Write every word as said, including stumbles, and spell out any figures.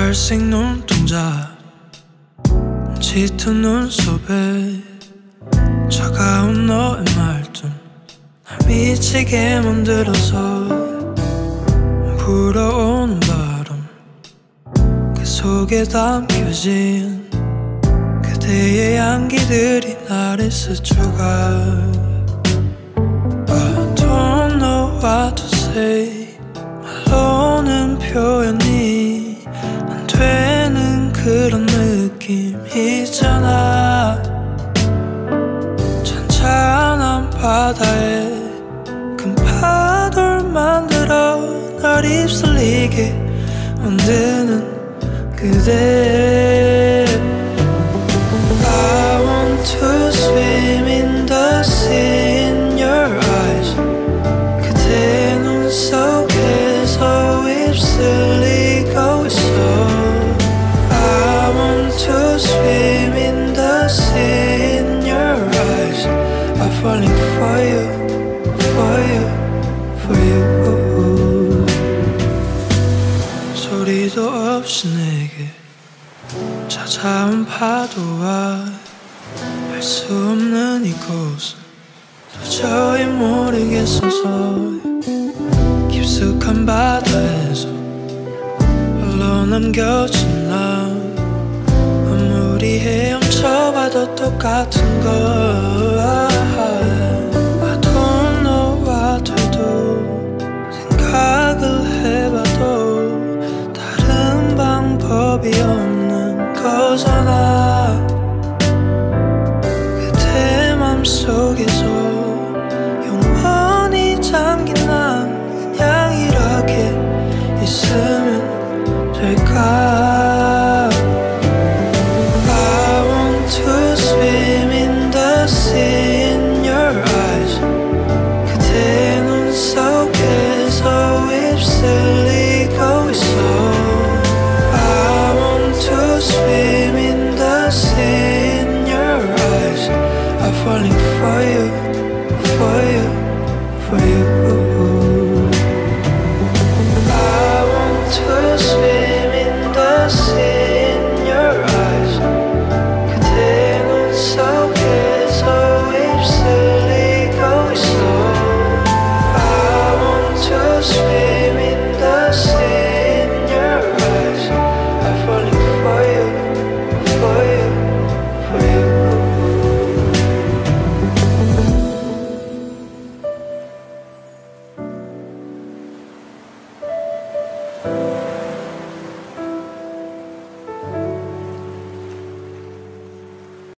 갈색 눈동자 짙은 눈썹에 차가운 너의 말투 날 미치게 만들어서 불어오는 바람 그 속에 담겨진 그대의 향기들이 나를 스쳐가 I don't know what to say 말로는 표현이 안 되는 그런 느낌이잖아 찬찬한 바다에 큰 파도를 만들어 날 휩쓸리게 만드는 그대 I want to swim in the sea in your eyes 그대 눈 속에서 휩쓸리고 있어 I want to swim in the sea in your eyes I'm falling for you, for you, for you 소리도 없이 내게 찾아온 파도와 알 수 없는 이곳은 도저히 모르겠어서 깊숙한 바다에서 홀로 남겨진 나 아무리 헤엄쳐봐도 똑같은 걸